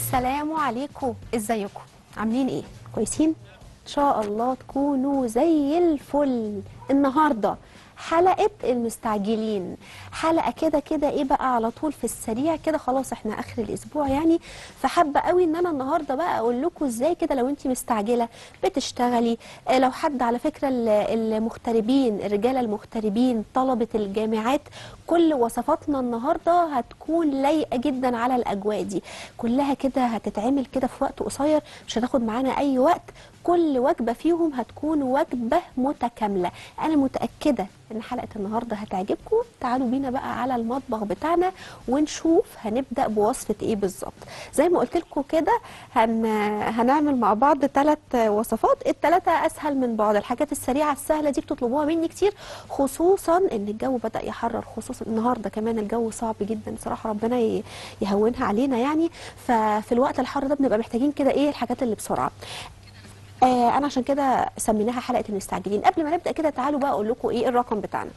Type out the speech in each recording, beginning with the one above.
السلام عليكم، ازيكم؟ عاملين ايه؟ كويسين؟ ان شاء الله تكونوا زي الفل. النهارده حلقة المستعجلين، حلقة كده ايه بقى، على طول في السريع كده، خلاص احنا اخر الاسبوع يعني. فحابة قوي ان انا النهارده بقى اقول لكم ازاي كده لو انت مستعجلة بتشتغلي. لو حد على فكرة المغتربين، الرجالة المغتربين، طلبة الجامعات، كل وصفاتنا النهارده هتكون لايقة جدا على الاجواء دي، كلها كده هتتعمل كده في وقت قصير، مش هتاخد معانا اي وقت. كل وجبة فيهم هتكون وجبة متكاملة. أنا متأكدة إن حلقة النهاردة هتعجبكم. تعالوا بينا بقى على المطبخ بتاعنا ونشوف هنبدأ بوصفة إيه بالظبط. زي ما قلت لكم كده هنعمل مع بعض 3 وصفات، ال3 أسهل من بعض. الحاجات السريعة السهلة دي بتطلبوها مني كتير، خصوصا إن الجو بدأ يحرر، خصوصا النهاردة كمان الجو صعب جدا صراحة، ربنا يهونها علينا يعني. ففي الوقت الحر ده بنبقى محتاجين كده إيه الحاجات اللي بسرعة. انا عشان كده سميناها حلقه المستعجلين. قبل ما نبدا كده تعالوا بقى اقول لكم ايه الرقم بتاعنا: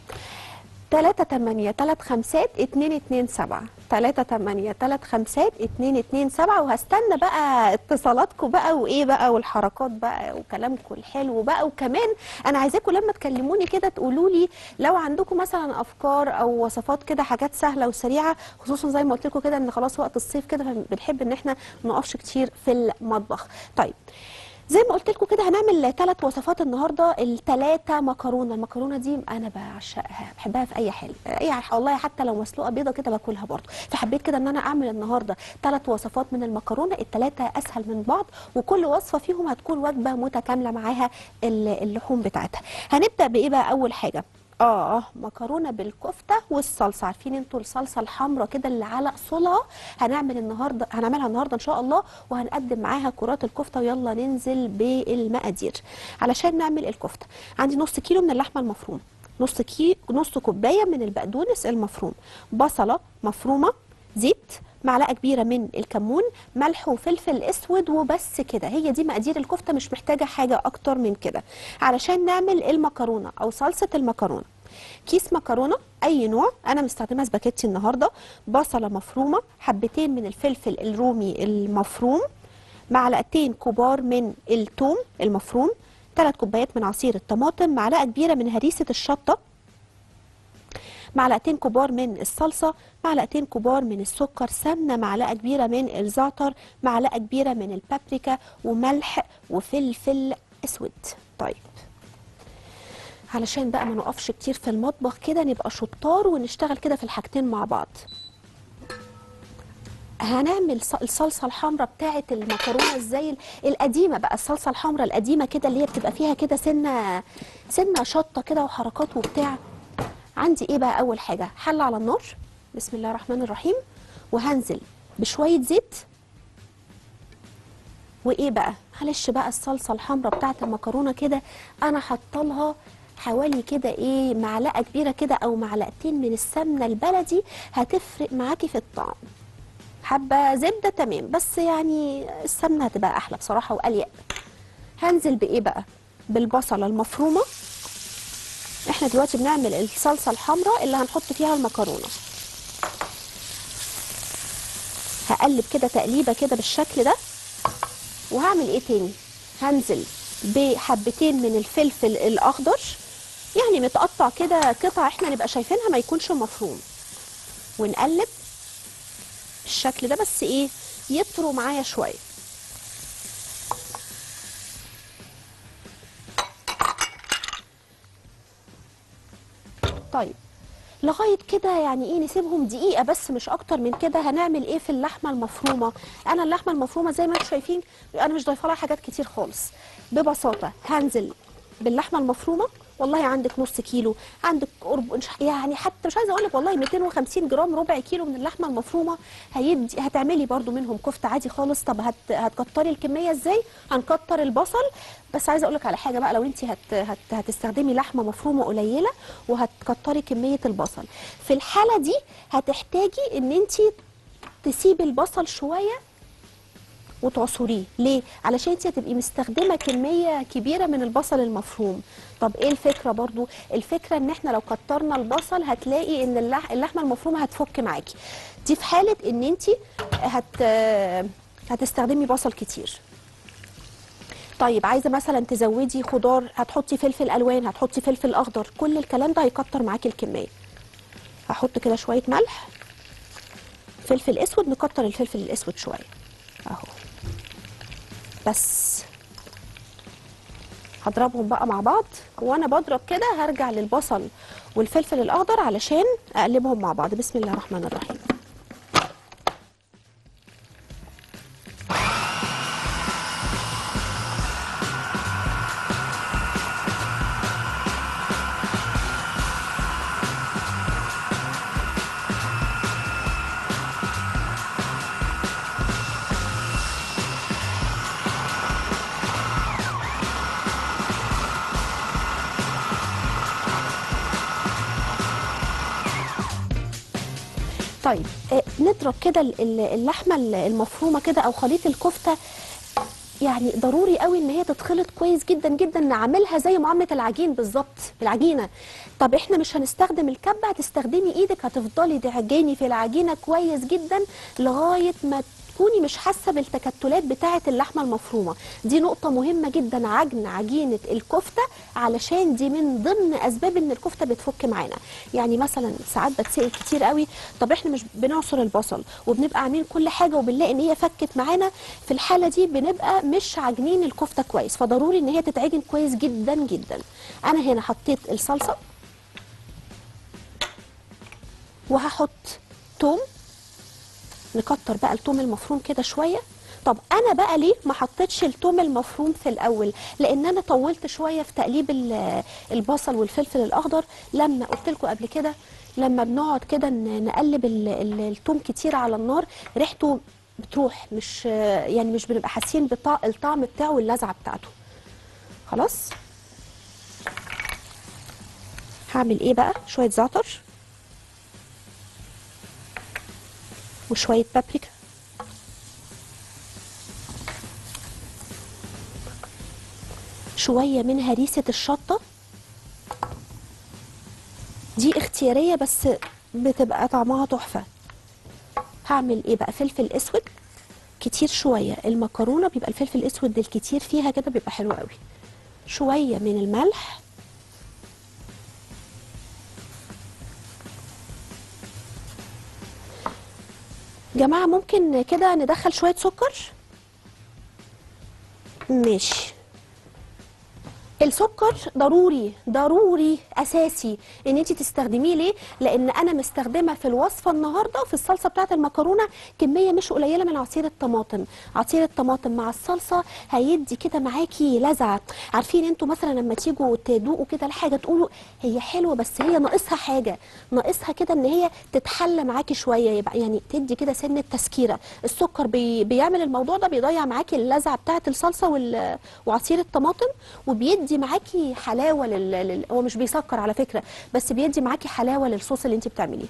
3835227 3835227. وهستنى بقى اتصالاتكم بقى وايه بقى والحركات بقى وكلامكم الحلو بقى. وكمان انا عايزاكم لما تكلموني كده تقولوا لي لو عندكم مثلا افكار او وصفات كده، حاجات سهله وسريعه، خصوصا زي ما قلت لكم كده ان خلاص وقت الصيف كده، فبنحب ان احنا ما نقفش كتير في المطبخ. طيب، زي ما قلت لكم كده هنعمل 3 وصفات النهارده. ال3 مكرونه، المكرونه دي انا بعشقها، بحبها في اي حال، والله حتى لو مسلوقه بيضه كده باكلها برضه. فحبيت كده ان انا اعمل النهارده 3 وصفات من المكرونه، ال3 اسهل من بعض، وكل وصفه فيهم هتكون وجبه متكامله معاها اللحوم بتاعتها. هنبدا بايه بقى؟ اول حاجه مكرونه بالكفته والصلصه. عارفين انتوا الصلصه الحمراء كده اللي على اصولها؟ هنعملها النهارده ان شاء الله، وهنقدم معاها كرات الكفته. ويلا ننزل بالمقادير. علشان نعمل الكفته عندي نص كيلو من اللحمه المفرومه، نص كوبايه من البقدونس المفروم، بصله مفرومه، زيت، معلقه كبيره من الكمون، ملح وفلفل اسود، وبس كده. هي دي مقادير الكفته، مش محتاجه حاجه اكتر من كده. علشان نعمل المكرونه او صلصه المكرونه: كيس مكرونه اي نوع، انا مستخدمه سباكيتي النهارده، بصله مفرومه، حبتين من الفلفل الرومي المفروم، معلقتين كبار من الثوم المفروم، 3 كوبايات من عصير الطماطم، معلقه كبيره من هريسه الشطه، معلقتين كبار من الصلصه، معلقتين كبار من السكر، سمنه، معلقه كبيره من الزعتر، معلقه كبيره من البابريكا، وملح وفلفل اسود. طيب، علشان بقى ما نقفش كتير في المطبخ كده، نبقى شطار ونشتغل كده في الحاجتين مع بعض. هنعمل الصلصه الحمراء بتاعه المكرونه ازاي؟ القديمه بقى، الصلصه الحمراء القديمه كده اللي هي بتبقى فيها كده سنه شطه كده وحركات وبتاع. عندي ايه بقى؟ اول حاجه حله على النار، بسم الله الرحمن الرحيم، وهنزل بشويه زيت. وايه بقى؟ معلش بقى الصلصه الحمراء بتاعه المكرونه كده انا حاطه لها حوالي كده ايه معلقه كبيره كده او معلقتين من السمنه البلدي، هتفرق معاكي في الطعم. حبه زبده تمام، بس يعني السمنه هتبقى احلى بصراحه واليق. هنزل بايه بقى؟ بالبصله المفرومه. احنا دلوقتي بنعمل الصلصه الحمراء اللي هنحط فيها المكرونه. هقلب كده تقليبه كده بالشكل ده. وهعمل ايه تاني؟ هنزل بحبتين من الفلفل الاخضر، يعني متقطع كده قطع احنا نبقى شايفينها، ما يكونش مفروم. ونقلب بالشكل ده، بس ايه يطروا معايا شويه. طيب، لغايه كده يعني ايه نسيبهم دقيقه بس مش اكتر من كده. هنعمل ايه في اللحمه المفرومه؟ انا اللحمه المفرومه زي ما انتم شايفين انا مش ضايفه لها حاجات كتير خالص. ببساطه هنزل باللحمه المفرومه. والله عندك نص كيلو، عندك قرب يعني، حتى مش عايزه اقول لك والله 250 جرام، ربع كيلو من اللحمه المفرومه هتعملي برده منهم كفته عادي خالص. طب هتكتري الكميه ازاي؟ هنكتر البصل. بس عايزه اقول لك على حاجه بقى، لو انت هتستخدمي لحمه مفرومه قليله وهتكتري كميه البصل، في الحاله دي هتحتاجي ان انت تسيبي البصل شويه وتعصريه. ليه؟ علشان انت هتبقي مستخدمه كميه كبيره من البصل المفروم. طب ايه الفكره برضو؟ الفكره ان احنا لو كترنا البصل هتلاقي ان اللحمه المفرومه هتفك معاكي. دي في حاله ان انت هتستخدمي بصل كتير. طيب عايزه مثلا تزودي خضار، هتحطي فلفل الوان، هتحطي فلفل اخضر، كل الكلام ده هيكتر معاكي الكميه. هحط كده شويه ملح، فلفل اسود، نكتر الفلفل الاسود شويه اهو. بس هضربهم بقى مع بعض، وانا بضرب كده هرجع للبصل والفلفل الاخضر علشان اقلبهم مع بعض. بسم الله الرحمن الرحيم. طيب نضرب كده اللحمه المفرومه كده او خليط الكفته، يعني ضروري قوي ان هي تتخلط كويس جدا جدا، نعملها زي معامله العجين بالظبط، العجينه. طب احنا مش هنستخدم الكبه، هتستخدمي ايدك، هتفضلي تعجني في العجينه كويس جدا لغايه ما تكوني مش حاسه بالتكتلات بتاعه اللحمه المفرومه. دي نقطه مهمه جدا، عجن عجينه الكفته، علشان دي من ضمن اسباب ان الكفته بتفك معانا. يعني مثلا ساعات بتسال كتير قوي، طب احنا مش بنعصر البصل وبنبقى عاملين كل حاجه وبنلاقي ان هي فكت معانا، في الحاله دي بنبقى مش عاجنين الكفته كويس، فضروري ان هي تتعجن كويس جدا جدا. انا هنا حطيت الصلصه، وهحط توم، نكتر بقى التوم المفروم كده شويه. طب انا بقى ليه ما حطيتش التوم المفروم في الاول؟ لان انا طولت شويه في تقليب البصل والفلفل الاخضر. لما قلت لكم قبل كده، لما بنقعد كده نقلب التوم كتير على النار، ريحته بتروح، مش يعني مش بنبقى حاسين بالطعم بتاعه واللذعه بتاعته. خلاص، هعمل ايه بقى؟ شويه زعتر وشويه بابريكا، شويه من هريسه الشطه، دي اختياريه بس بتبقى طعمها تحفه. هعمل ايه بقى؟ فلفل اسود كتير شويه، المكرونه بيبقى الفلفل الاسود الكتير فيها كده بيبقى حلو قوي. شويه من الملح، جماعه ممكن كده ندخل شويه سكر؟ ماشي. السكر ضروري ضروري اساسي ان انت تستخدميه. ليه؟ لان انا مستخدمه في الوصفه النهارده في الصلصه بتاعه المكرونه كميه مش قليله من عصير الطماطم. عصير الطماطم مع الصلصه هيدي كده معاكي لذعه. عارفين انتوا مثلا لما تيجوا تدوقوا كده الحاجه تقولوا هي حلوه بس هي ناقصها حاجه، ناقصها كده ان هي تتحلى معاكي شويه، يبقى يعني تدي كده سنه تسكيره. السكر بيعمل الموضوع ده، بيضيع معاكي اللذعه بتاعه الصلصه وعصير الطماطم، وبيدي معاكي حلاوه هو مش بيسكر على فكره، بس بيدي معاكي حلاوه للصوص اللي انت بتعمليه.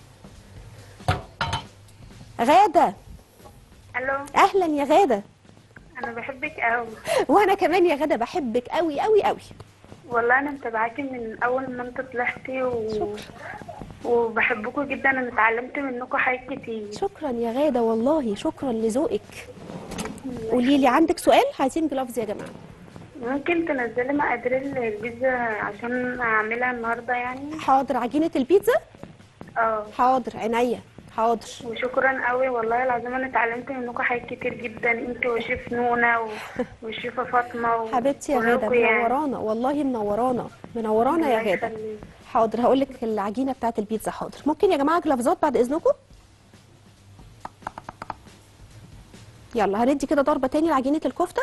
غاده. الو. اهلا يا غاده. انا بحبك قوي. وانا كمان يا غاده بحبك قوي قوي قوي. والله انا متابعاكي من اول ما انت طلعتي شكرا. وبحبكوا جدا. انا اتعلمت منكم حاجات كتير. شكرا يا غاده، والله شكرا لذوقك. قولي لي، عندك سؤال؟ عايزين جلافز يا جماعه. ممكن تنزلي مقادير البيتزا عشان اعملها النهارده يعني؟ حاضر. عجينه البيتزا؟ اه. حاضر عينيا، حاضر. وشكرا قوي والله العظيم، انا اتعلمت منكم حاجات كتير جدا، انت وشيف نونا والشيفه فاطمه حبيبتي يا غاده، وكلكم يعني. منورانا والله، منورانا منورانا يا الله غاده. يخليك. حاضر، هقول لك العجينه بتاعت البيتزا. حاضر. ممكن يا جماعه جلافزات بعد اذنكم؟ يلا هندي كده ضربه تاني لعجينه الكفته.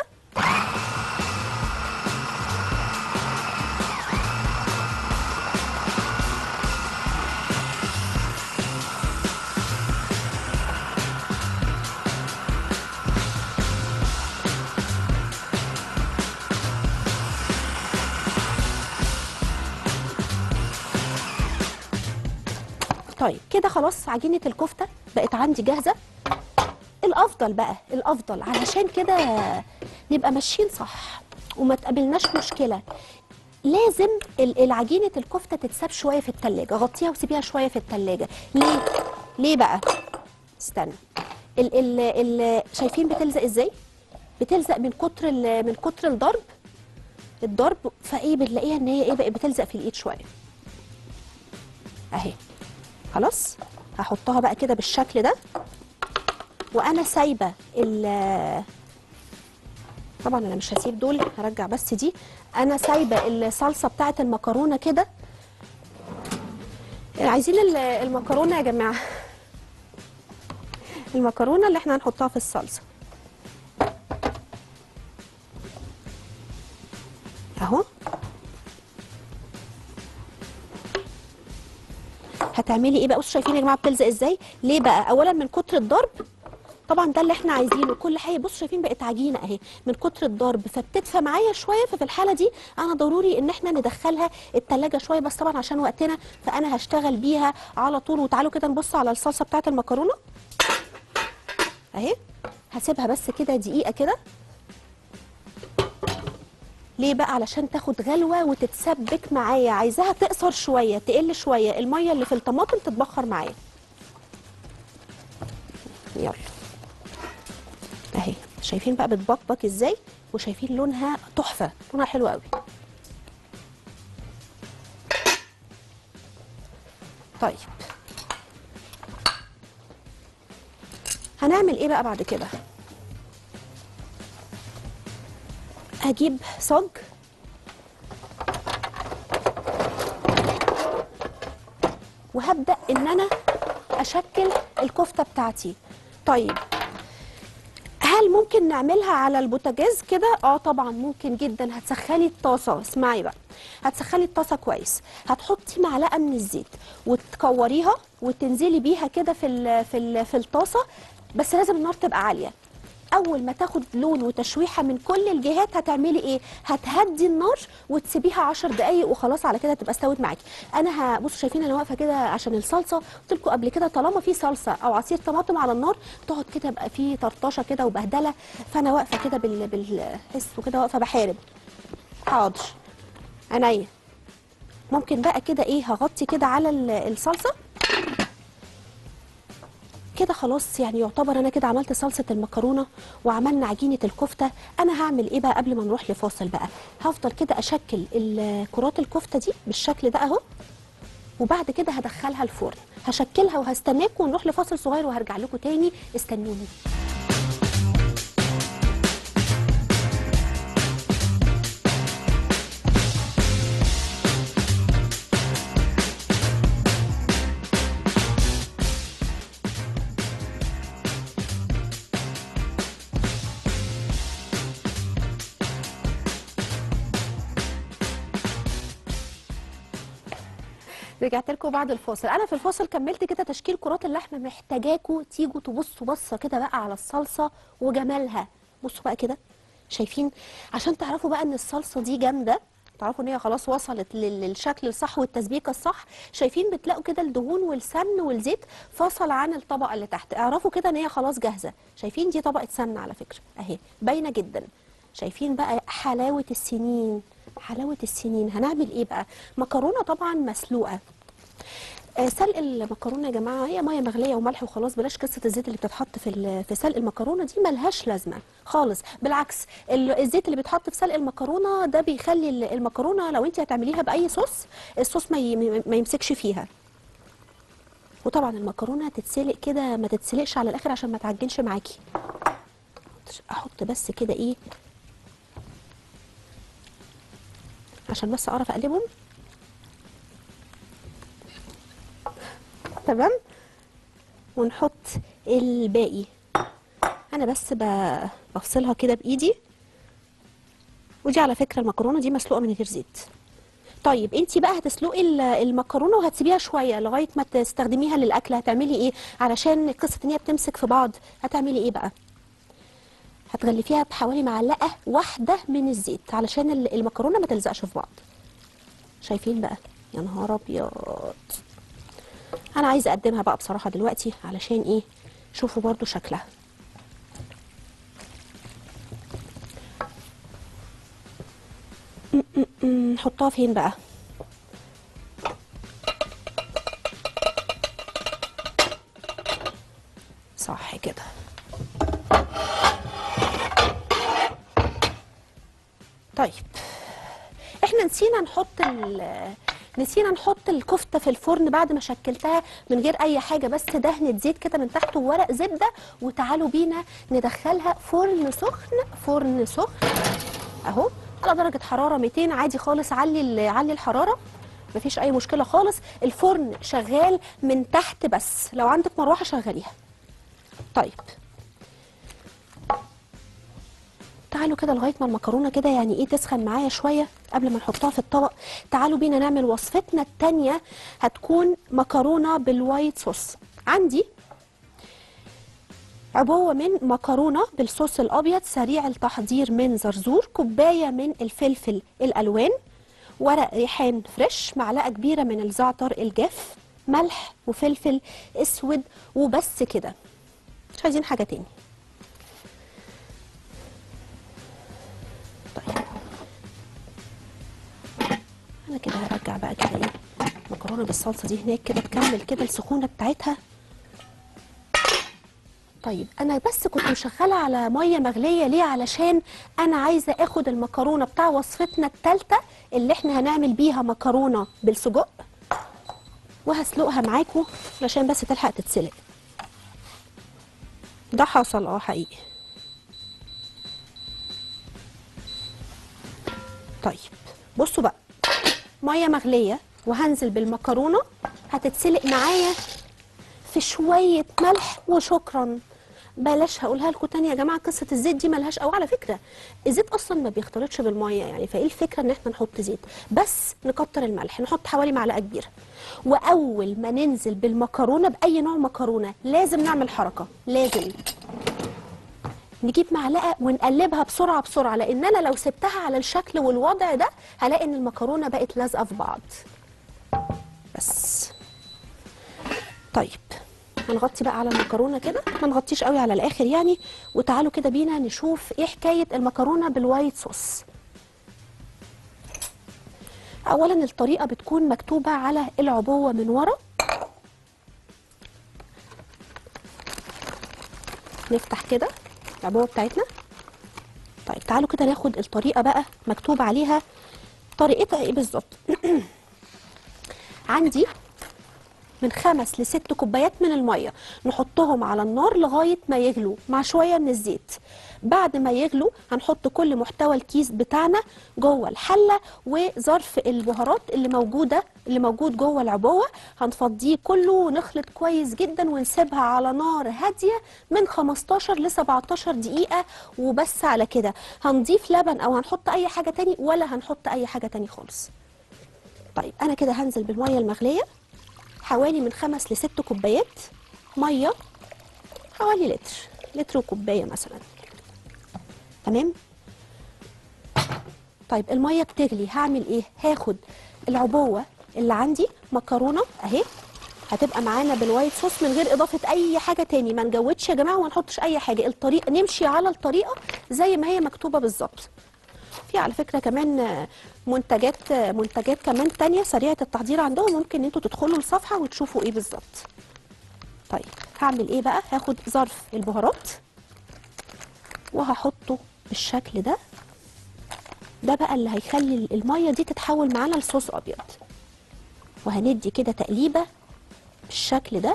طيب كده خلاص عجينه الكفته بقت عندي جاهزه. الافضل بقى، الافضل علشان كده نبقى ماشيين صح وما تقابلناش مشكله، لازم العجينه الكفته تتساب شويه في التلاجة. غطيها وسيبيها شويه في التلاجة. ليه بقى؟ استنى. شايفين بتلزق ازاي؟ بتلزق من كتر الضرب، فايه بنلاقيها ان هي ايه بقت بتلزق في الايد شويه اهي. خلاص هحطها بقى كده بالشكل ده، وانا سايبه طبعا انا مش هسيب دول، هرجع بس دي. انا سايبه الصلصه بتاعه المكرونه كده. عايزين المكرونه يا جماعه، المكرونه اللي احنا هنحطها في الصلصه اهو. هتعملي ايه بقى؟ بصوا شايفين يا جماعه بتلزق ازاي؟ ليه بقى؟ اولا من كتر الضرب، طبعا ده اللي احنا عايزينه. كل حاجه بصوا شايفين بقت عجينه اهي من كتر الضرب، فبتدفى معايا شويه. ففي الحاله دي انا ضروري ان احنا ندخلها التلاجة شويه، بس طبعا عشان وقتنا فانا هشتغل بيها على طول. وتعالوا كده نبص على الصلصه بتاعه المكرونه اهي. هسيبها بس كده دقيقه كده. ليه بقى؟ علشان تاخد غلوه وتتسبك معايا. عايزاها تقصر شويه، تقل شويه، الميه اللي في الطماطم تتبخر معايا. يلا اهي. شايفين بقى بتبقبق ازاي؟ وشايفين لونها تحفه، لونها حلو قوي. طيب هنعمل ايه بقى بعد كده؟ هجيب صاج وهبدأ ان انا اشكل الكفتة بتاعتي. طيب هل ممكن نعملها على البوتاجاز كده؟ طبعا ممكن جدا. هتسخني الطاسة، اسمعي بقى، هتسخني الطاسة كويس، هتحطي معلقة من الزيت وتكوريها وتنزلي بيها كده في الطاسة، بس لازم النار تبقى عالية. اول ما تاخد لون وتشويحه من كل الجهات هتعملي ايه؟ هتهدي النار وتسيبيها 10 دقايق وخلاص، على كده تبقى استوت معاكي. انا بصوا شايفين انا واقفه كده عشان الصلصه. قلت لكم قبل كده طالما في صلصه او عصير طماطم على النار تقعد كده يبقى في طرطشه كده وبهدله، فانا واقفه كده بالحس وكده واقفه بحارب. حاضر عينيا. ممكن بقى كده ايه، هغطي كده على الصلصه كده. خلاص يعني يعتبر انا كده عملت صلصه المكرونه وعملنا عجينه الكفته. انا هعمل ايه بقى قبل ما نروح لفاصل بقى؟ هفضل كده اشكل كرات الكفته دي بالشكل ده اهو، وبعد كده هدخلها الفرن. هشكلها وهستناكم ونروح لفاصل صغير وهرجع لكم تاني، استنوني. رجعت لكم بعد الفاصل. انا في الفاصل كملت كده تشكيل كرات اللحمه. محتاجاكم تيجوا تبصوا بصه كده بقى على الصلصه وجمالها. بصوا بقى كده، شايفين؟ عشان تعرفوا بقى ان الصلصه دي جامده، تعرفوا ان هي خلاص وصلت للشكل الصح والتسبيكه الصح. شايفين بتلاقوا كده الدهون والسمن والزيت فصل عن الطبقه اللي تحت. اعرفوا كده ان هي خلاص جاهزه. شايفين دي طبقه سمنه على فكره اهي، باينه جدا. شايفين بقى حلاوه السنين، حلاوه السنين. هنعمل ايه بقى؟ مكرونه طبعا مسلوقه. سلق المكرونه يا جماعه هي ميه مغليه وملح وخلاص. بلاش قصه الزيت اللي بتتحط في سلق المكرونه دي، ملهاش لازمه خالص. بالعكس الزيت اللي بيتحط في سلق المكرونه ده بيخلي المكرونه لو انت هتعمليها باي صوص، الصوص ما يمسكش فيها. وطبعا المكرونه تتسلق كده، ما تتسلقش على الاخر عشان ما تعجنش معاكي. احط بس كده ايه عشان بس اعرف اقلبهم تمام، ونحط الباقي. انا بس بفصلها كده بايدي. ودي على فكره المكرونه دي مسلوقه من غير زيت. طيب انتي بقى هتسلقي المكرونه وهتسيبيها شويه لغايه ما تستخدميها للاكل. هتعملي ايه علشان قصه ان هي بتمسك في بعض؟ هتعملي ايه بقى؟ هتغلفيها بحوالي معلقه واحده من الزيت علشان المكرونه ما تلزقش في بعض. شايفين بقى؟ يا نهار ابيض. انا عايزه اقدمها بقى بصراحه دلوقتي علشان ايه؟ شوفوا برضو شكلها. نحطها فين بقى؟ صح كده. احنا نسينا نحط الكفته في الفرن بعد ما شكلتها من غير اي حاجه، بس دهنه زيت كده من تحت وورق زبده. وتعالوا بينا ندخلها فرن سخن، فرن سخن اهو على درجه حراره 200 عادي خالص. علي الحراره مفيش اي مشكله خالص. الفرن شغال من تحت، بس لو عندك مروحه شغليها. طيب تعالوا كده لغايه ما المكرونه كده يعني ايه تسخن معايا شويه قبل ما نحطها في الطبق. تعالوا بينا نعمل وصفتنا التانيه، هتكون مكرونه بالوايت صوص. عندي عبوه من مكرونه بالصوص الابيض سريع التحضير من زرزور، كوبايه من الفلفل الالوان، ورق ريحان فريش، معلقه كبيره من الزعتر الجاف، ملح وفلفل اسود، وبس كده، مش عايزين حاجه تاني. طيب انا كده هرجع بقى كده ايه المكرونه بالصلصه دي هناك كده تكمل كده السخونه بتاعتها. طيب انا بس كنت مشغله على ميه مغليه ليه؟ علشان انا عايزه اخد المكرونه بتاع وصفتنا الثالثه اللي احنا هنعمل بيها مكرونه بالسجق، وهسلقها معاكم علشان بس تلحق تتسلق. ده حصل حقيقي. طيب بصوا بقى، ميه مغليه وهنزل بالمكرونه هتتسلق معايا في شويه ملح وشكرا. بلاش هقولها لكم تاني يا جماعه، قصه الزيت دي ملهاش، او على فكره الزيت اصلا ما بيختلطش بالميه يعني، فايه الفكره ان احنا نحط زيت؟ بس نكتر الملح، نحط حوالي معلقه كبيره. واول ما ننزل بالمكرونه باي نوع مكرونه لازم نعمل حركه، لازم نجيب معلقه ونقلبها بسرعه بسرعه، لان انا لو سبتها على الشكل والوضع ده هلاقي ان المكرونه بقت لازقه في بعض. بس طيب هنغطي بقى على المكرونه كده، ما نغطيش قوي على الاخر يعني. وتعالوا كده بينا نشوف ايه حكايه المكرونه بالوايت صوص. اولا الطريقه بتكون مكتوبه على العبوه من ورا. نفتح كده العبوه بتاعتنا. طيب تعالوا كده ناخد الطريقه بقى مكتوب عليها طريقتها ايه بالظبط. عندي من 5 ل6 كوبايات من الميه، نحطهم على النار لغايه ما يغلوا مع شويه من الزيت. بعد ما يغلوا هنحط كل محتوى الكيس بتاعنا جوه الحله، وظرف البهارات اللي موجود جوه العبوه هنفضيه كله ونخلط كويس جدا ونسيبها على نار هاديه من 15 ل 17 دقيقه وبس. على كده هنضيف لبن او هنحط اي حاجه تاني، ولا هنحط اي حاجه تاني خالص. طيب انا كده هنزل بالميه المغليه حوالي من 5 ل6 كوبايات ميه، حوالي لتر وكوبايه مثلا. تمام. طيب الميه بتغلي هعمل ايه؟ هاخد العبوه اللي عندي مكرونه اهي، هتبقى معانا بالوايت صوص من غير اضافه اي حاجه تاني. ما نجودش يا جماعه وما نحطش اي حاجه، الطريقه نمشي على الطريقه زي ما هي مكتوبه بالظبط. في على فكره كمان منتجات كمان تانية سريعه التحضير عندهم، ممكن انتوا تدخلوا الصفحه وتشوفوا ايه بالظبط. طيب هعمل ايه بقى؟ هاخد ظرف البهارات وهحطه بالشكل ده. ده بقى اللي هيخلي الميه دي تتحول معانا لصوص ابيض. وهندي كده تقليبه بالشكل ده.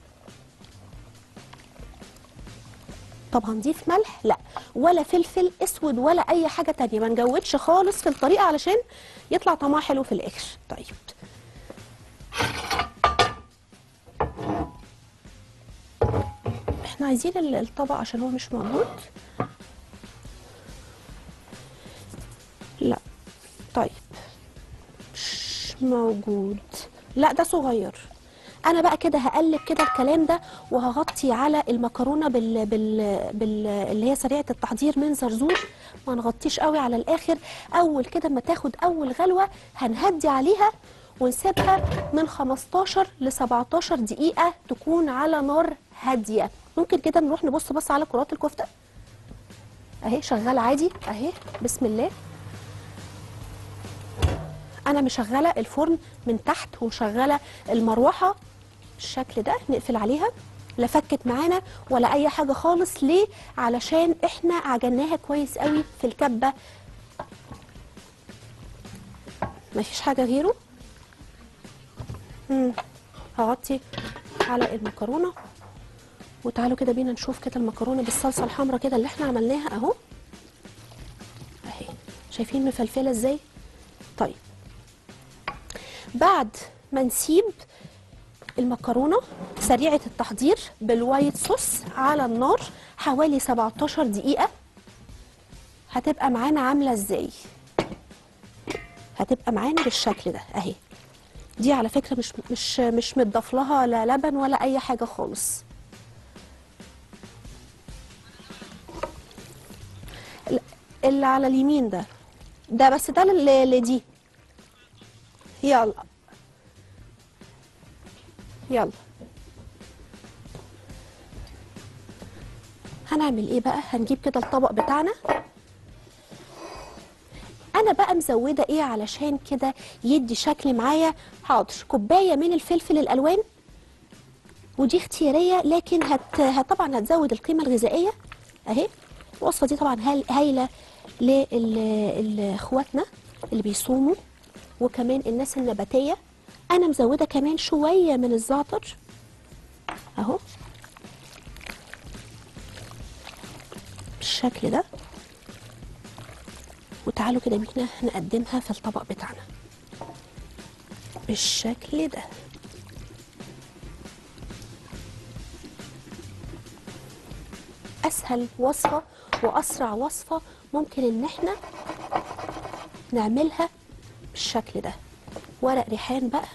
طب هنضيف ملح؟ لا، ولا فلفل اسود ولا اي حاجه تانية. ما نجودش خالص في الطريقه علشان يطلع طعمها حلو في الاخر. طيب احنا عايزين الطبق عشان هو مش موجود. لا طيب مش موجود، لا ده صغير. انا بقى كده هقلب كده الكلام ده وهغطي على المكرونه اللي هي سريعه التحضير من زرزور. ما نغطيش قوي على الاخر. اول كده ما تاخد اول غلوه هنهدي عليها ونسيبها من 15 ل 17 دقيقه تكون على نار هاديه. ممكن كده نروح نبص بس على كرات الكفته اهي شغاله عادي اهي. بسم الله. انا مشغله الفرن من تحت ومشغله المروحه بالشكل ده. نقفل عليها، لا فكت معانا ولا اي حاجه خالص. ليه؟ علشان احنا عجناها كويس قوي في الكبه مفيش حاجه غيره. هغطي على المكرونه، وتعالوا كده بينا نشوف كده المكرونه بالصلصه الحمراء كده اللي احنا عملناها اهو اهي. شايفين مفلفله ازاي؟ طيب بعد ما نسيب المكرونه سريعه التحضير بالوايت صوص على النار حوالي 17 دقيقه، هتبقى معانا عامله ازاي؟ هتبقى معانا بالشكل ده اهي. دي على فكره مش متضاف لها لا لبن ولا اي حاجه خالص. اللي على اليمين ده بس ده لدي. يلا يلا هنعمل ايه بقى؟ هنجيب كده الطبق بتاعنا. انا بقى مزوده ايه علشان كده يدي شكل معايا؟ حاضر، كوبايه من الفلفل الالوان، ودي اختياريه لكن طبعا هتزود القيمه الغذائيه اهي. الوصفه دي طبعا هايله لاخواتنا اللي بيصوموا وكمان الناس النباتيه. انا مزوده كمان شويه من الزعتر اهو بالشكل ده. وتعالوا كده بينا نقدمها في الطبق بتاعنا بالشكل ده. اسهل وصفه واسرع وصفه ممكن ان احنا نعملها بالشكل ده. ورق ريحان بقى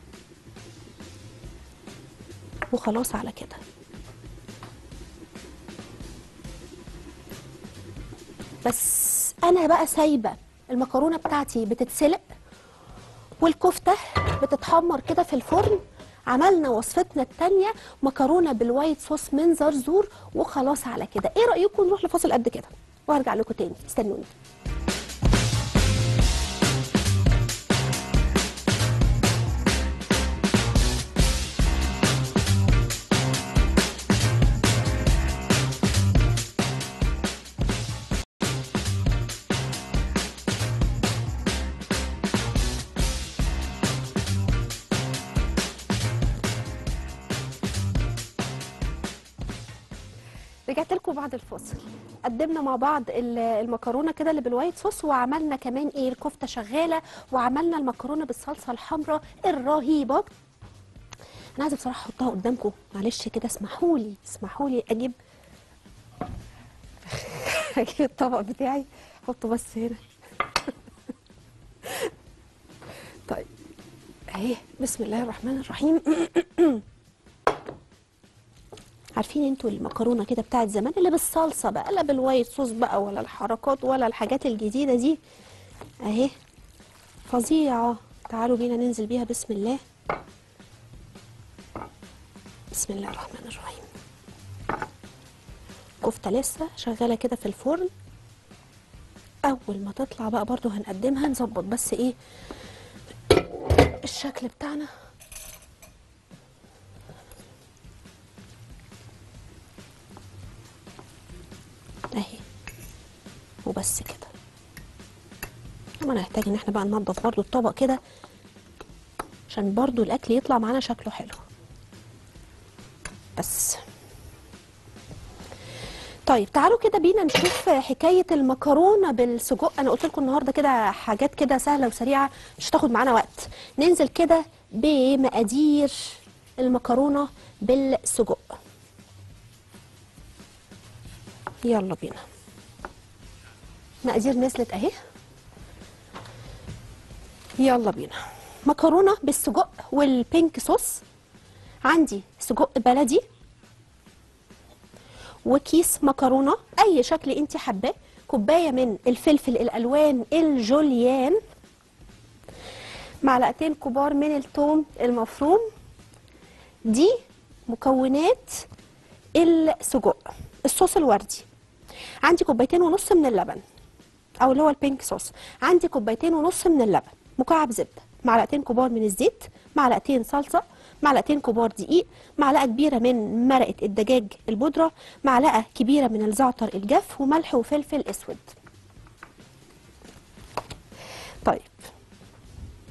وخلاص على كده. بس انا بقى سايبه المكرونه بتاعتي بتتسلق والكفته بتتحمر كده في الفرن. عملنا وصفتنا التانية مكرونه بالوايت صوص من زرزور وخلاص على كده. ايه رايكم نروح لفاصل قد كده وهرجع لكم تاني، استنوني. رجعت لكم بعد الفاصل. قدمنا مع بعض المكرونه كده اللي بالوايت صوص، وعملنا كمان ايه الكفته شغاله، وعملنا المكرونه بالصلصه الحمراء الرهيبه. انا عايزه بصراحه احطها قدامكم، معلش كده اسمحوا لي اجيب الطبق بتاعي احطه بس هنا. طيب اهي، بسم الله الرحمن الرحيم. عارفين انتوا المكرونه كده بتاعت زمان اللي بالصلصه بقى، لا بالوايت صوص بقى ولا الحركات ولا الحاجات الجديده دي اهي، فظيعه. تعالوا بينا ننزل بيها. بسم الله، بسم الله الرحمن الرحيم. كفته لسه شغاله كده في الفرن، اول ما تطلع بقى برضو هنقدمها. نظبط بس ايه الشكل بتاعنا اهي وبس كده. طبعا هنحتاج ان احنا بقى ننضف برضو الطبق كده عشان برضو الاكل يطلع معانا شكله حلو. بس طيب تعالوا كده بينا نشوف حكايه المكرونه بالسجق. انا قلت لكم النهارده كده حاجات كده سهله وسريعه مش هتاخد معانا وقت. ننزل كده بمقادير المكرونه بالسجق. يلا بينا. مقادير نزلت اهي، يلا بينا. مكرونه بالسجق والبينك صوص. عندي سجق بلدي وكيس مكرونه اي شكل انت حباه، كوبايه من الفلفل الالوان الجوليان، معلقتين كبار من الثوم المفروم. دي مكونات السجق. الصوص الوردي عندي كوبايتين ونص من اللبن او اللي هو البينك صوص. عندي كوبايتين ونص من اللبن، مكعب زبده، معلقتين كبار من الزيت، معلقتين صلصه، معلقتين كبار دقيق، معلقه كبيره من مرقه الدجاج البودره، معلقه كبيره من الزعتر الجاف، وملح وفلفل اسود. طيب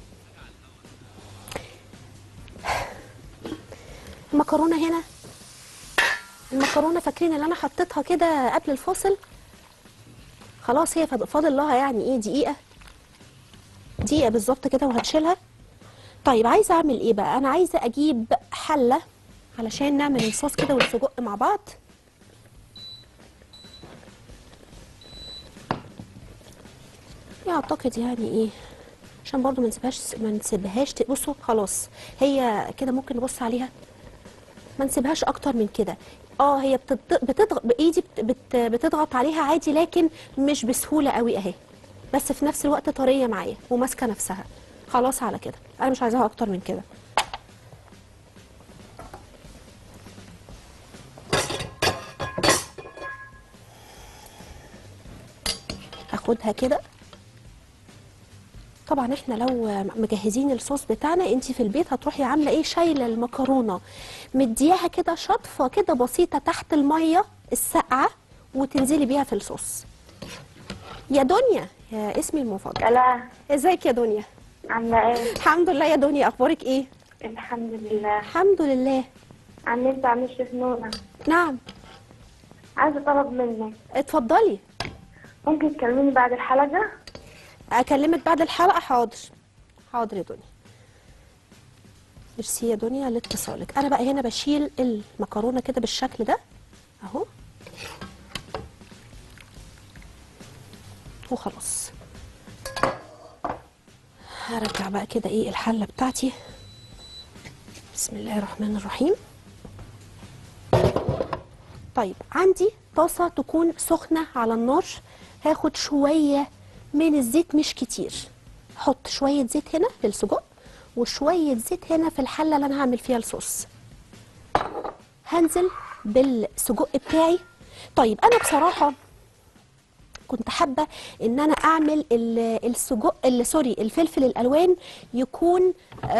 المكرونه هنا، المكرونه فاكرين اللي انا حطيتها كده قبل الفاصل، خلاص هي فاضل لها يعني ايه، دقيقه بالظبط كده وهتشيلها. طيب عايزه اعمل ايه بقى؟ انا عايزه اجيب حله علشان نعمل الصوص كده والسجق مع بعض. اعتقد يعني ايه، عشان برضو ما نسيبهاش بصوا خلاص هي كده، ممكن نبص عليها، ما نسيبهاش اكتر من كده. هي بتضغط بايدي، بتضغط عليها عادي، لكن مش بسهوله قوي اهي، بس في نفس الوقت طريه معايا وماسكه نفسها. خلاص على كده، انا مش عايزاها اكتر من كده. اخدها كده. طبعا احنا لو مجهزين الصوص بتاعنا، انت في البيت هتروحي عامله ايه، شايله المكرونه مدياها كده شطفه كده بسيطه تحت الميه الساقعه، وتنزلي بيها في الصوص. يا دنيا، يا اسمي المفضل. لا. ازيك يا دنيا؟ عاملة ايه؟ الحمد لله يا دنيا، اخبارك ايه؟ الحمد لله. الحمد لله. عملت عمل شيف نونة. نعم. عايزة طلب منك. اتفضلي. ممكن تكلميني بعد الحلقة؟ اكلمك بعد الحلقه، حاضر. حاضر يا دنيا. ميرسي يا دنيا لاتصالك. انا بقى هنا بشيل المكرونه كده بالشكل ده اهو، وخلاص. هرجع بقى كده ايه الحله بتاعتي. بسم الله الرحمن الرحيم. طيب عندي طاسه تكون سخنه على النار، هاخد شويه من الزيت مش كتير، احط شويه زيت هنا للسجق وشويه زيت هنا في الحله اللي انا هعمل فيها الصوص. هنزل بالسجق بتاعي. طيب انا بصراحه كنت حابه ان انا اعمل السجق سوري الفلفل الالوان يكون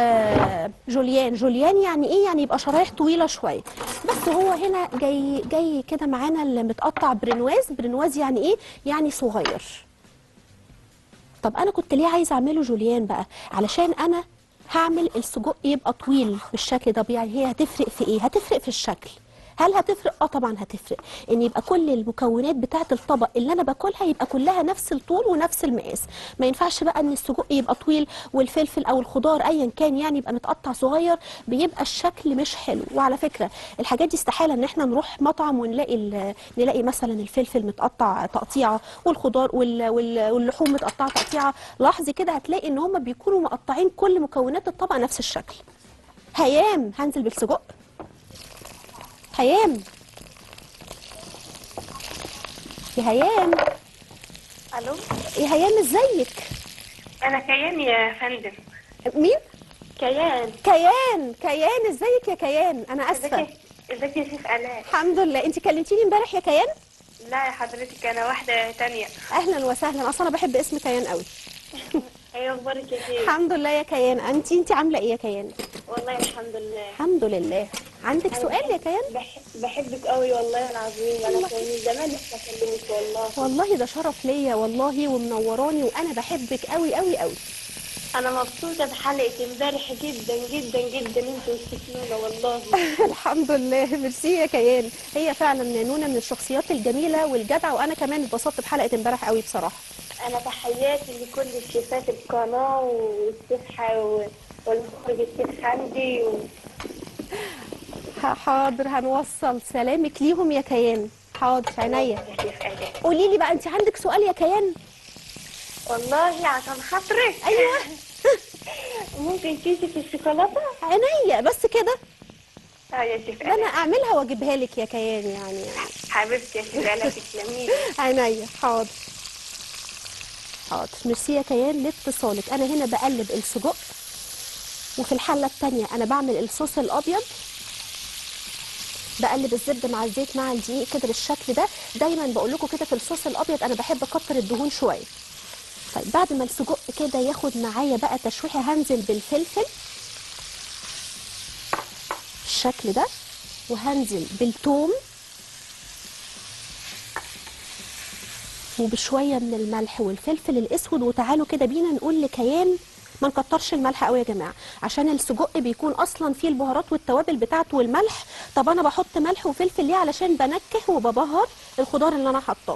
جوليان يعني ايه، يعني يبقى شرايح طويله شويه، بس هو هنا جاي كده معانا اللي متقطع برنواز يعني ايه، يعني صغير. طب انا كنت ليه عايزه اعمله جوليان بقى؟ علشان انا هعمل السجق يبقى طويل بالشكل ده. يعني هي هتفرق في ايه؟ هتفرق في الشكل. هل هتفرق؟ طبعا هتفرق، ان يبقى كل المكونات بتاعه الطبق اللي انا باكلها يبقى كلها نفس الطول ونفس المقاس. ما ينفعش بقى ان السجق يبقى طويل والفلفل او الخضار ايا كان يعني يبقى متقطع صغير، بيبقى الشكل مش حلو. وعلى فكره الحاجات دي استحاله ان احنا نروح مطعم نلاقي مثلا الفلفل متقطع تقطيعه والخضار واللحوم متقطعه تقطيعه. لاحظي كده هتلاقي ان هم بيكونوا مقطعين كل مكونات الطبق نفس الشكل. هيام، هنزل بالسجق. هيام، يا هيام. الو. يا هيام ازيك؟ انا كيان يا فندم. مين؟ كيان. كيان ازيك يا كيان؟ انا اسفه. ازيك يا شيف الاء؟ الحمد لله. انت كلمتيني امبارح يا كيان؟ لا يا حضرتك، انا واحدة تانية. اهلا وسهلا، اصلا انا بحب اسم كيان قوي. ايه اخبارك يا شيف؟ الحمد لله يا كيان. انت عامله ايه يا كيان؟ والله الحمد لله. الحمد لله. عندك سؤال يا كيان؟ بحبك قوي والله العظيم. انا من زمان نفسي اكلمك والله. والله ده شرف ليا والله، ومنوراني، وانا بحبك قوي قوي قوي. انا مبسوطه بحلقه امبارح جدا جدا جدا، انتوا والسكينه والله. الحمد لله. ميرسي يا كيان. هي فعلا نونة من الشخصيات الجميله والجدعه، وانا كمان اتبسطت بحلقه امبارح قوي بصراحه. انا تحياتي لكل الشيفات القناه والشيف والمخرج الشيف حمدي حاضر، هنوصل سلامك ليهم يا كيان. حاضر عينيا. قولي لي بقى، انت عندك سؤال يا كيان؟ والله عشان خاطرك. ايوه. ممكن كيسة الشوكولاته؟ عينيا بس كده. يا شيف ده انا الاء. اعملها واجيبها لك يا كيان يعني. حبيبتي يا شيف الاء، تسلمي لي. عينيا. حاضر. حاضر. ميرسي يا كيان لاتصالك. انا هنا بقلب السجق، وفي الحله الثانيه انا بعمل الصوص الابيض، بقلب الزبده مع الزيت مع الدقيق كده بالشكل ده. دايما بقول لكم كده في الصوص الابيض انا بحب اكتر الدهون شويه. طيب بعد ما السجق كده ياخد معايا بقى تشويحه، هنزل بالفلفل بالشكل ده، وهنزل بالثوم وبشويه من الملح والفلفل الاسود. وتعالوا كده بينا نقول لكيان ما نكترش الملح قوي يا جماعه، عشان السجق بيكون اصلا فيه البهارات والتوابل بتاعته والملح. طب انا بحط ملح وفلفل ليه؟ علشان بنكه وببهر الخضار اللي انا حطاه.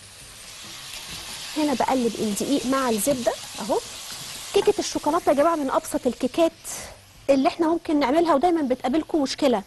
هنا بقلب الدقيق مع الزبده اهو. كيكه الشوكولاته يا جماعه من ابسط الكيكات اللي احنا ممكن نعملها، ودايما بتقابلكم مشكله.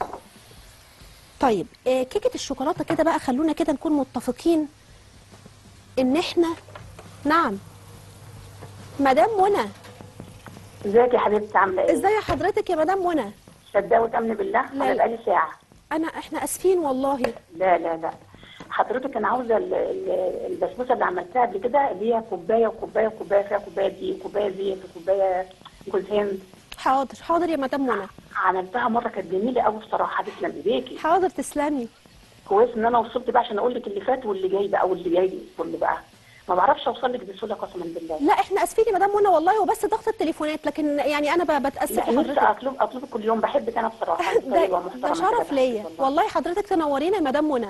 طيب كيكه الشوكولاته كده بقى، خلونا كده نكون متفقين ان احنا. نعم مدام منى. ازيك يا حبيبتي عامله ايه؟ ازاي حضرتك يا مدام منى؟ صدقوا وتامني بالله لا. انا بقالي ساعه. احنا اسفين والله. لا لا لا حضرتك انا عاوزه البسبوسه اللي عملتها قبل كده، اللي هي كوبايه وكوبايه وكوبايه، فيها كوبايه دي وكوبايه زيت وكوبايه جوز هند. حاضر حاضر يا مدام منى. عملتها مره كانت جميله قوي بصراحه، تسلم ايديكي. حاضر تسلمي. كويس ان انا وصلت بقى عشان اقول لك اللي فات واللي جاي بقى واللي جاي كله بقى. ما بعرفش اوصل لك بسهوله قسما بالله. لا احنا اسفين يا مدام منى والله، وبس ضغط التليفونات، لكن يعني انا بتاسف لا نفسي لحضرتك. اطلبك كل يوم، بحبك انا بصراحه. انت طيبه ومحترمه ده شرف كده، ليا والله. حضرتك تنورينا يا مدام منى.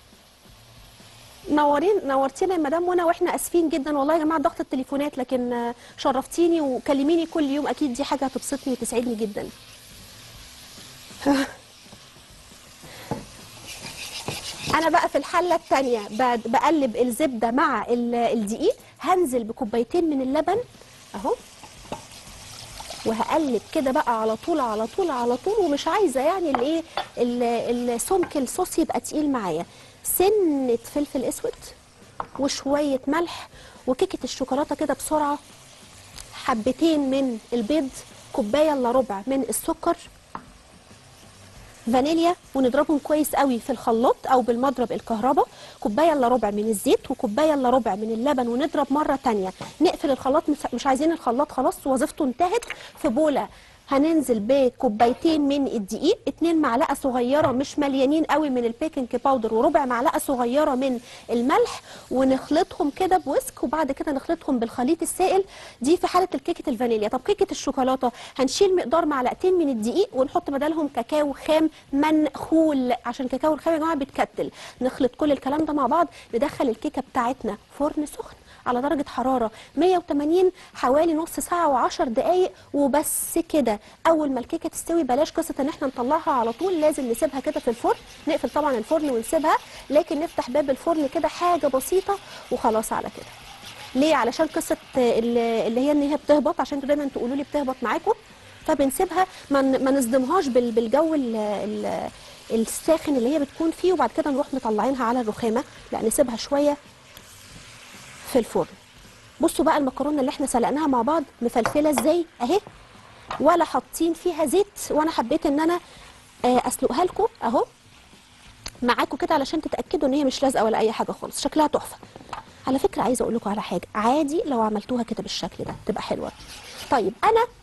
نورتينا يا مدام منى، واحنا اسفين جدا والله يا جماعه ضغط التليفونات، لكن شرفتيني وكلميني كل يوم، اكيد دي حاجه هتبسطني وتسعدني جدا. انا بقى في الحله الثانيه بقلب الزبده مع الدقيق. هنزل بكوبايتين من اللبن اهو، وهقلب كده بقى على طول على طول على طول، ومش عايزه يعني الايه السمك الصوص يبقى تقيل معايا. سنه فلفل اسود وشويه ملح، وكيكه الشوكولاته كده بسرعه. حبتين من البيض، كوبايه الا ربع من السكر، فانيليا، ونضربهم كويس قوي في الخلاط او بالمضرب الكهرباء. كوبايه الا ربع من الزيت وكوبايه الا ربع من اللبن، ونضرب مره ثانيه. نقفل الخلاط، مش عايزين الخلاط خلاص وظيفته انتهت. في بوله هننزل بكوبايتين من الدقيق، 2 معلقه صغيره مش مليانين قوي من البيكنج باودر، وربع معلقه صغيره من الملح، ونخلطهم كده بويسك، وبعد كده نخلطهم بالخليط السائل. دي في حاله الكيكه الفانيليا. طب كيكه الشوكولاته هنشيل مقدار معلقتين من الدقيق ونحط بدلهم كاكاو خام منخول، عشان كاكاو الخام يا جماعه بيتكتل. نخلط كل الكلام ده مع بعض، ندخل الكيكه بتاعتنا فرن سخن على درجة حرارة 180 حوالي نص ساعة و10 دقايق وبس كده. أول ما الكيكة تستوي، بلاش قصة إن احنا نطلعها على طول، لازم نسيبها كده في الفرن. نقفل طبعا الفرن ونسيبها، لكن نفتح باب الفرن كده حاجة بسيطة وخلاص على كده. ليه؟ علشان قصة اللي هي إن هي بتهبط، عشان انتوا دايما تقولوا لي بتهبط معاكم، فبنسيبها ما نصدمهاش بالجو الساخن اللي هي بتكون فيه، وبعد كده نروح مطلعينها على الرخامة. لا، نسيبها شوية في الفرن. بصوا بقى المكرونه اللي احنا سلقناها مع بعض مفلفله ازاي اهي، ولا حاطين فيها زيت، وانا حبيت ان انا اسلقها لكم اهو معاكم كده علشان تتاكدوا ان هي مش لازقه ولا اي حاجه خالص. شكلها تحفه على فكره. عايزه اقول لكم على حاجه، عادي لو عملتوها كده بالشكل ده تبقى حلوه. طيب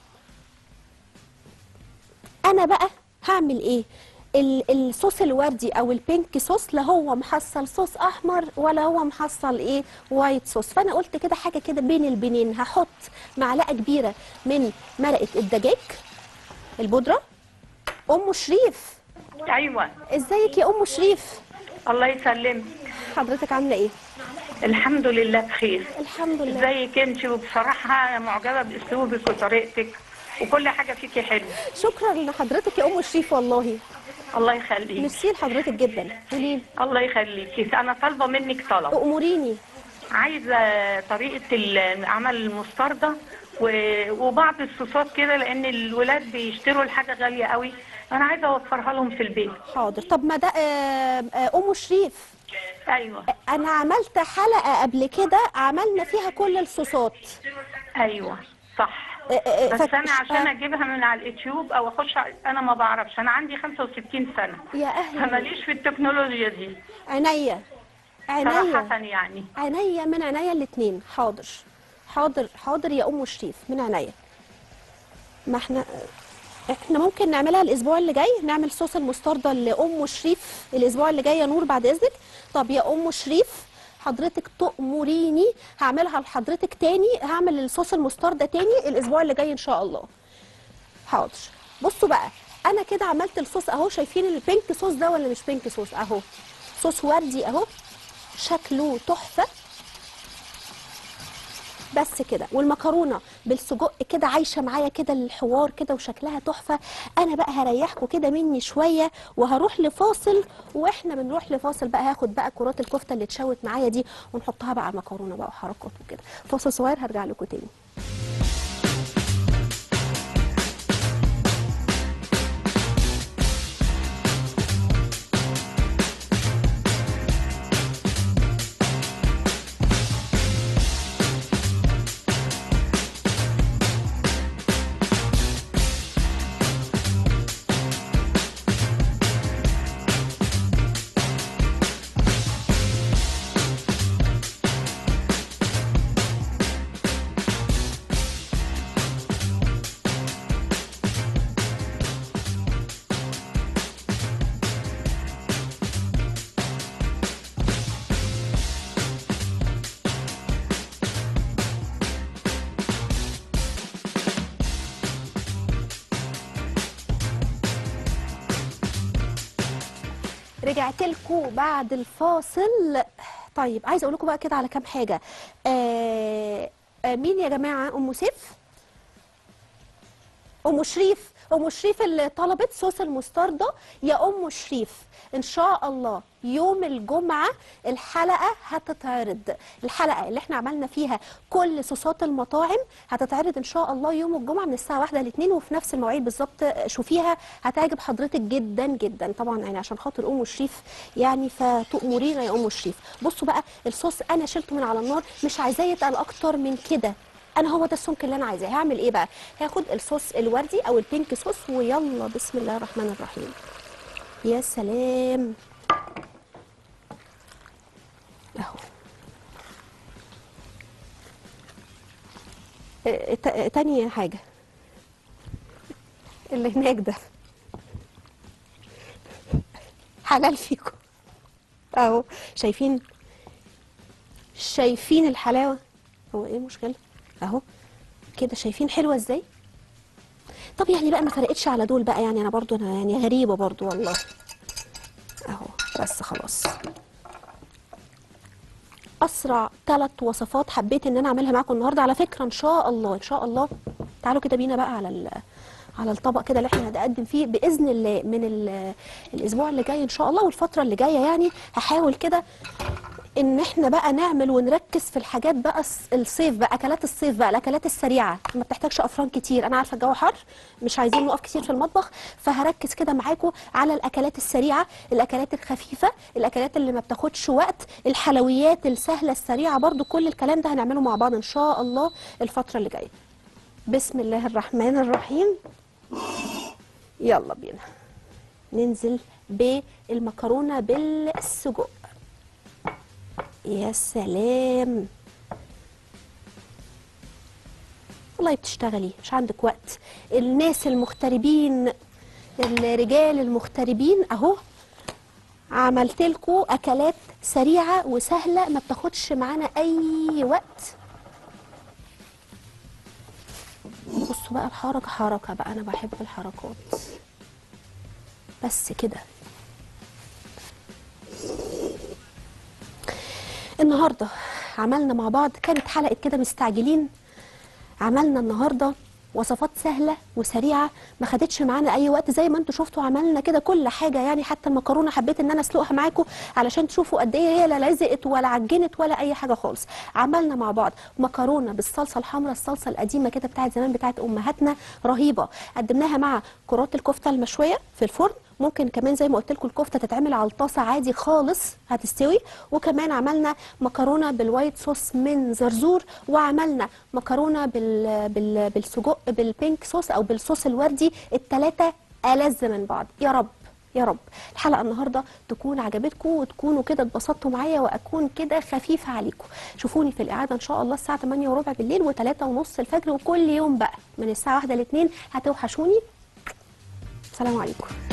انا بقى هعمل ايه؟ الصوص الوردي او البينك صوص، لا هو محصل صوص احمر ولا هو محصل ايه وايت صوص. فانا قلت كده حاجه كده بين البنين. هحط معلقه كبيره من مرقه الدجاج البودره. ام شريف، ايوه ازيك يا ام شريف؟ الله يسلمك. حضرتك عامله ايه؟ الحمد لله بخير. الحمد لله. ازيك انت؟ وبصراحه انا معجبه باسلوبك وطريقتك وكل حاجه فيكي حلوه. شكرا لحضرتك يا ام شريف والله. الله يخليك. ميرسي لحضرتك جدا. قولي لي. الله يخليكي. انا طالبه منك طلب. اموريني. عايزه طريقه عمل المستردة وبعض الصوصات كده، لان الولاد بيشتروا الحاجه غاليه قوي، انا عايزه اوفرها لهم في البيت. حاضر. طب ما ده ام شريف، ايوه انا عملت حلقه قبل كده عملنا فيها كل الصوصات. ايوه صح. بس انا عشان اجيبها من على اليوتيوب او اخش انا ما بعرفش، انا عندي 65 سنه يا اهلا. فماليش في التكنولوجيا دي. عينيا صراحه يعني. عينيا من عينيا الاثنين. حاضر حاضر حاضر يا ام شريف، من عينيا. ما احنا ممكن نعملها الاسبوع اللي جاي، نعمل صوص المستردة لام شريف الاسبوع اللي جاي يا نور بعد اذنك. طب يا ام شريف حضرتك تأمريني هعملها لحضرتك تاني، هعمل الصوص المستردة تاني الاسبوع اللي جاي ان شاء الله. حاضر. بصوا بقى انا كده عملت الصوص اهو. شايفين البينك صوص ده ولا مش بينك صوص؟ اهو صوص وردي اهو، شكله تحفه. بس كده. والمكرونه بالسجق كده عايشه معايا كده الحوار كده وشكلها تحفه. انا بقى هريحكم كده مني شويه وهروح لفاصل، واحنا بنروح لفاصل بقى هاخد بقى كرات الكفته اللي اتشوت معايا دي ونحطها بقى على المكرونه بقى وحركات وكده. فاصل صغير هرجع لكم تاني. رجعت لكم بعد الفاصل. طيب عايزه اقول لكم بقى كده على كام حاجه. مين يا جماعه؟ ام سيف، ام شريف، ام شريف اللي طلبت صوص المستردة. يا ام شريف ان شاء الله يوم الجمعه الحلقه هتتعرض، الحلقه اللي احنا عملنا فيها كل صوصات المطاعم هتتعرض ان شاء الله يوم الجمعه من الساعه 1 ل 2 وفي نفس المواعيد بالظبط. شوفيها هتعجب حضرتك جدا جدا طبعا، يعني عشان خاطر ام شريف يعني فتؤمرينا يا ام شريف. بصوا بقى الصوص انا شلته من على النار، مش عايزاه يتقل اكتر من كده، انا هو ده السمك اللي انا عايزاه. هعمل ايه بقى؟ هاخد الصوص الوردي او البينك صوص ويلا بسم الله الرحمن الرحيم. يا سلام اهو. تاني حاجه اللي هناك ده حلال فيكم اهو. شايفين الحلاوه؟ هو ايه المشكله اهو كده؟ شايفين حلوه ازاي؟ طب يعني بقى ما فرقتش على دول بقى، يعني انا برضو انا يعني غريبه برضو والله اهو. بس خلاص، اسرع 3 وصفات حبيت ان انا اعملها معاكم النهارده على فكره. ان شاء الله ان شاء الله تعالوا كده بينا بقى على الطبق كده اللي احنا هنقدم فيه باذن الله من الاسبوع اللي جاي ان شاء الله والفتره اللي جايه. يعني هحاول كده ان احنا بقى نعمل ونركز في الحاجات بقى الصيف بقى، اكلات الصيف بقى، الاكلات السريعه ما بتحتاجش افران كتير. انا عارفه الجو حر مش عايزين نقف كتير في المطبخ، فهركز كده معاكم على الاكلات السريعه، الاكلات الخفيفه، الاكلات اللي ما بتاخدش وقت، الحلويات السهله السريعه برضو. كل الكلام ده هنعمله مع بعض ان شاء الله الفتره اللي جايه. بسم الله الرحمن الرحيم. يلا بينا ننزل بالمكرونه بالسجق. يا سلام والله بتشتغلي مش عندك وقت. الناس المغتربين الرجال المغتربين اهو عملت لكم اكلات سريعه وسهله ما بتاخدش معانا اي وقت. بصوا بقى الحركه حركه بقى، انا بحب الحركات بس كده. النهارده عملنا مع بعض، كانت حلقه كده مستعجلين، عملنا النهارده وصفات سهله وسريعه ما خدتش معانا اي وقت. زي ما انتم شفتوا عملنا كده كل حاجه، يعني حتى المكرونه حبيت ان انا اسلقها معاكم علشان تشوفوا قد ايه هي لا لزقت ولا عجنت ولا اي حاجه خالص. عملنا مع بعض مكرونه بالصلصه الحمراء، الصلصه القديمه كده بتاعت زمان بتاعت امهاتنا، رهيبه. قدمناها مع كرات الكفته المشويه في الفرن، ممكن كمان زي ما قلت لكم الكفته تتعمل على الطاسه عادي خالص هتستوي. وكمان عملنا مكرونه بالوايت صوص من زرزور، وعملنا مكرونه بالسجق بالبينك صوص او بالصوص الوردي. الثلاثه ألذ من بعض. يا رب يا رب الحلقه النهارده تكون عجبتكم وتكونوا كده اتبسطتوا معايا واكون كده خفيفه عليكم. شوفوني في الاعاده ان شاء الله الساعه 8:15 بالليل و3:30 الفجر، وكل يوم بقى من الساعه 1 ل 2 هتوحشوني. السلام عليكم.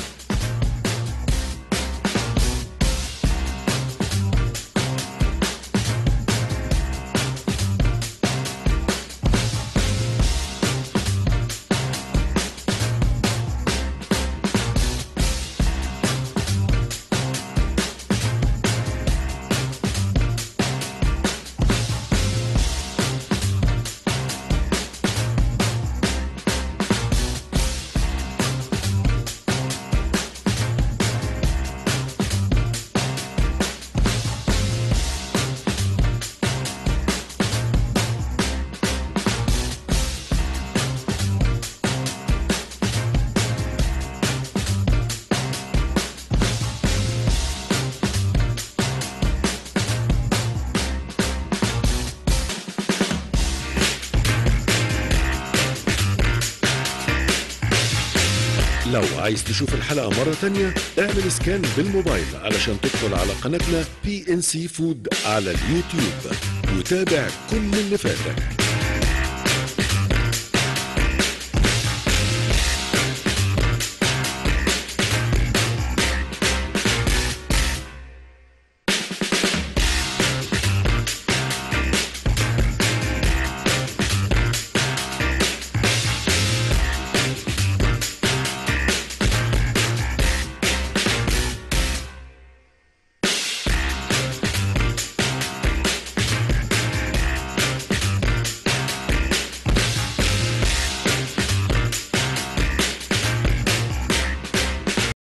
لو عايز تشوف الحلقة مرة تانية اعمل سكان بالموبايل علشان تدخل على قناتنا PNC فود على اليوتيوب وتابع كل اللي فاتك.